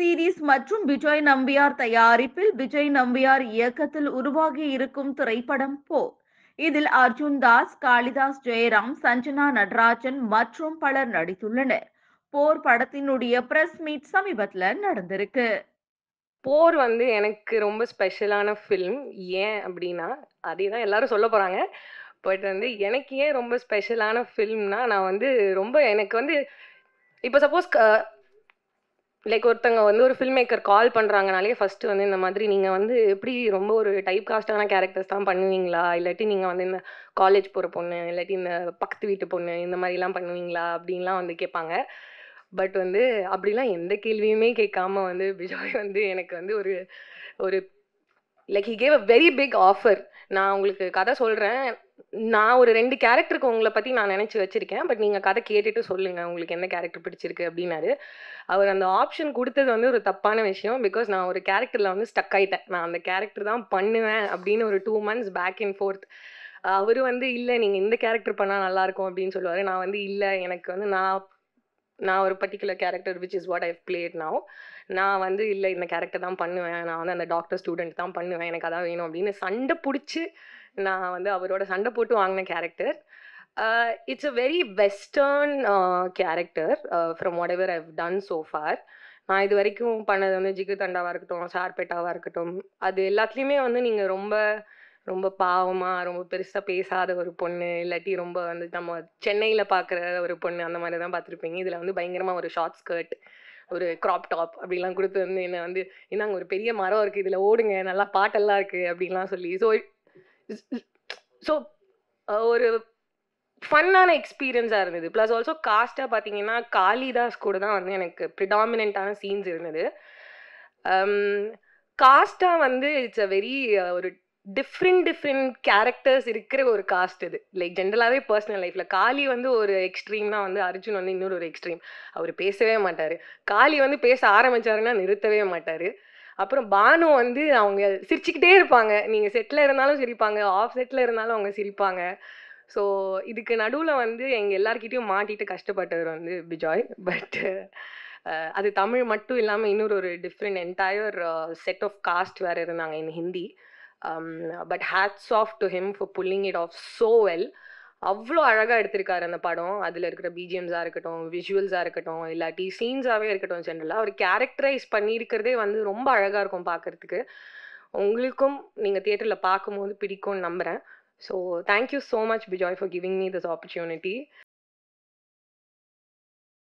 Series மற்றும் விஜய் நம்பியார் தயாரிப்பில் விஜய் நம்பியார் இயக்கத்தில் உருவாகி இருக்கும் திரைப்படம் போர். இதில் அர்ஜுன் தாஸ், காளிதாஸ் ஜெயராம், சஞ்சனா நடராஜன் மற்றும் பலர் நடித்துள்ளனர். போர் படத்தினுடைய பிரஸ் மீட் சமீபத்துல நடந்திருக்கு. போர் வந்து எனக்கு ரொம்ப ஸ்பெஷலான ஃபில்ம். ஏன் அப்டின்னா, அதே தான் எல்லாரும் சொல்ல போறாங்க. பட் வந்து எனக்கு ஏன் ரொம்ப ஸ்பெஷலான ஃபில்ம்னா, நான் வந்து ரொம்ப எனக்கு வந்து இப்ப சப்போஸ் லைக் ஒருத்தங்க வந்து ஒரு ஃபில்ம் மேக்கர் கால் பண்றாங்கனாலே ஃபர்ஸ்ட் வந்து இந்த மாதிரி நீங்க வந்து எப்படி ரொம்ப ஒரு டைப் காஸ்டான கேரக்டர்ஸ் தான் பண்ணுவீங்களா? இல்லாட்டி நீங்க வந்து இந்த காலேஜ் போற பொண்ணு, இல்லாட்டி இந்த பக்கத்து வீட்டு பொண்ணு இந்த மாரிலாம் பண்ணுவீங்களா? அப்படின்லாம் வந்து கேட்பாங்க. பட் வந்து அப்படிலாம் எந்த கேள்வியுமே கேட்காம வந்து விஜய் வந்து எனக்கு வந்து ஒரு ஒரு like he gave a very big offer. நான் உங்களுக்கு கதை சொல்றேன். நான் ஒரு 2 கேரக்டருக்கு உங்கள பத்தி நான் நெனச்சு வச்சிருக்கேன். பட் நீங்க கதை கேட்டுட்டு சொல்லுங்க. உங்களுக்கு எந்த கேரக்டர் பிடிச்சிருக்கு அப்டின்னாரு. அவர் அந்த ஆப்ஷன் குடுத்தது வந்து ஒரு தப்பான விஷயம். பிகாஸ் நான் ஒரு கேரக்டர்ல வந்து ஸ்டக் ஆயிட்டேன். நான் அந்த கேரக்டர் தான் பண்ணுவேன் அப்டின்னு ஒரு 2 மந்த்ஸ் பேக் அண்ட் ஃபோர்த். அவரு வந்து இல்ல நீங்க இந்த கேரக்டர் பண்ணா நல்லாருக்கும் அப்டின்னு சொல்லுவாரு. நான் வந்து இல்ல எனக்கு வந்து நான் நான் ஒரு particular character which is what I've played now. நான் வந்து இல்லை இந்த கேரக்டர் தான் பண்ணுவேன், நான் வந்து அந்த டாக்டர் ஸ்டூடெண்ட் தான் பண்ணுவேன், எனக்கு அதான் வேணும் அப்படின்னு சண்டை பிடிச்சி நான் வந்து அவரோட சண்டை போட்டு வாங்கின character. It's a very western character from whatever I've done so far. நான் இது வரைக்கும் பண்ணது வந்து ஜிகு தண்டாவாக இருக்கட்டும், சார்பேட்டாவாக இருக்கட்டும், அது எல்லாத்துலேயுமே வந்து நீங்கள் ரொம்ப ரொம்ப பாவமா, ரொம்ப பெருசா பேசாத ஒரு பொண்ணு, இல்லாட்டி ரொம்ப வந்து நம்ம சென்னையில பார்க்குற ஒரு பொண்ணு அந்த மாரி தான் பார்த்துருப்பீங்க. இதுல வந்து பயங்கரமா ஒரு ஷார்ட் ஸ்கர்ட், ஒரு கிராப் டாப் அப்படிலாம் குடுத்து வந்து என்ன வந்து, "இந்தாங்க ஒரு பெரிய மரம் இருக்கு. இதுல ஓடுங்க. நல்லா பாட்டெல்லாம் இருக்கு." அப்படின்லாம் சொல்லி. ஸோ ஒரு ஃபன்னான எக்ஸ்பீரியன்ஸா இருந்தது. பிளஸ் ஆல்சோ காஸ்ட்டா பார்த்தீங்கன்னா, காளிதாஸ் கூட தான் வந்து எனக்கு ப்ரிடாமினன்ட்டான சீன்ஸ் இருந்தது. காஸ்ட்டா வந்து இட்ஸ் அ வெரி ஒரு டிஃப்ரெண்ட் கேரக்டர்ஸ் இருக்கிற ஒரு காஸ்ட் இது. லைக் ஜென்ரலாவே பர்சனல் லைஃப்ல காளி வந்து ஒரு எக்ஸ்ட்ரீம்னா வந்து அர்ஜுன் வந்து இன்னொரு ஒரு எக்ஸ்ட்ரீம். அவரு பேசவே மாட்டாரு. காளி வந்து பேச ஆரம்பிச்சாருன்னா நிறுத்தவே மாட்டாரு. அப்புறம் பானு வந்து அவங்க சிரிச்சுக்கிட்டே இருப்பாங்க. நீங்க செட்ல இருந்தாலும் சிரிப்பாங்க, ஆஃப் செட்ல இருந்தாலும் அவங்க சிரிப்பாங்க. ஸோ இதுக்கு நடுவுல வந்து எங்க எல்லார்கிட்டயும் மாட்டிட்டு கஷ்டப்பட்டவர் வந்து பிஜாய். பட் அது தமிழ் மட்டும் இல்லாம இன்னொரு ஒரு different entire set of cast வேற இருந்தாங்க in Hindi. But hats off to him for pulling it off so well. அவ்வளோ அழகா எடுத்திருக்காரு அந்த படம். அதுல இருக்கிற பிஜிஎம்ஸா இருக்கட்டும், விஷுவல்ஸா இருக்கட்டும், இல்லாட்டி சீன்ஸாவே இருக்கட்டும், ஜென்ரலா அவர் கேரக்டரைஸ் பண்ணியிருக்கிறதே வந்து ரொம்ப அழகா இருக்கும் பார்க்கறதுக்கு. உங்களுக்கும் நீங்க தியேட்டர்ல பார்க்கும்போது பிடிக்கும்னு நம்புறேன். So thank you so much Bejoy for giving me this opportunity.